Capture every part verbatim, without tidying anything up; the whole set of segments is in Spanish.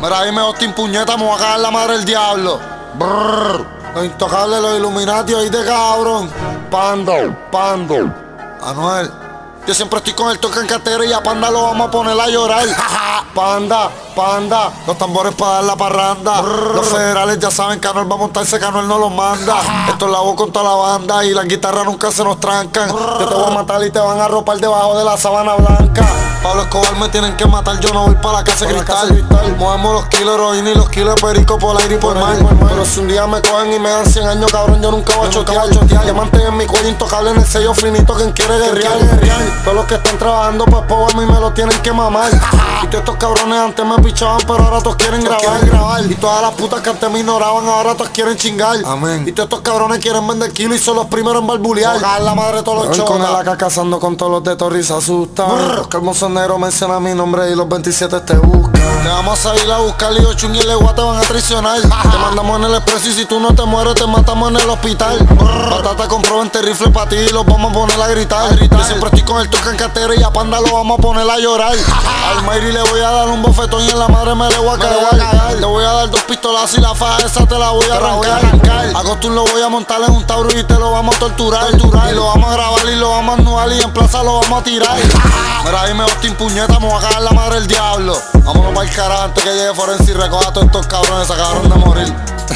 Mira, ahí me Austin puñeta, me voy a cagar la madre del diablo. Brrr. Los intocables, los Illuminati, oíste, cabrón. Pando, Pando. Anuel. Yo siempre estoy con el toque en cartera y a Panda lo vamos a poner a llorar. Panda, Panda, los tambores para dar la parranda. Brrr. Los federales ya saben que Anuel va a montarse, que Anuel no los manda. Esto es la voz con toda la banda y las guitarras nunca se nos trancan. Brrr. Yo te voy a matar y te van a arropar debajo de la sábana blanca. Pablo Escobar me tienen que matar, yo no voy para la casa de cristal. cristal. Movemos los kilos de heroína y los kilos de perico por aire y por mar. Pero si un día me cogen y me dan cien años, cabrón, yo nunca voy a chotear. Diamante en mi cuello intocable en el sello finito, quien quiere guerrear. Todos los que están trabajando pues po' a mí me lo tienen que mamar. Y todos estos cabrones antes me pichaban, pero ahora todos quieren grabar. quieren grabar Y todas las putas que antes me ignoraban, ahora todos quieren chingar. Amén. Y todos estos cabrones quieren vender kilos y son los primeros en barbulear. Cagar la madre de todos los chonas. Con el A K cazando con todos los de Torri se asustan. Los calmos son negros mencionan mi nombre y los veintisiete te buscan. Te vamos a ir a buscar y ocho y el legua te van a traicionar. Te mandamos en el expreso y si tú no te mueres te matamos en el hospital. Batata compró veinte rifles para ti y los vamos a poner a gritar. Yo siempre estoy con el toque en cartera y a Panda lo vamos a poner a llorar. Al Mayri le voy a dar un bofetón y en la madre me le voy a cagar. Le voy a dar dos pistolazos y la faja esa te la voy a arrancar. A Costum lo voy a montar en un Tauro y te lo vamos a torturar. Y lo vamos a grabar y lo vamos a anuar y en plaza lo vamos a tirar. Mira, ahí me Austin puñeta, me voy a cagar la madre del diablo. Vámonos para el carajo antes que llegue Forense y recoja a todos estos cabrones, se acabaron de morir.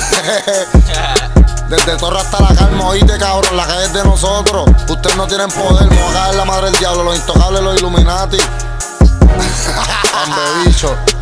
Desde Torre hasta la Calma, oíste, cabrón, la calle es de nosotros. Ustedes no tienen poder, me voy a cagar la madre del diablo, los intocables, los Illuminati. Hambre bicho.